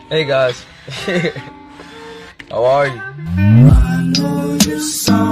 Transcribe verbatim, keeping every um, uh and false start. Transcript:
Hey guys, how are you? I know you're sorry.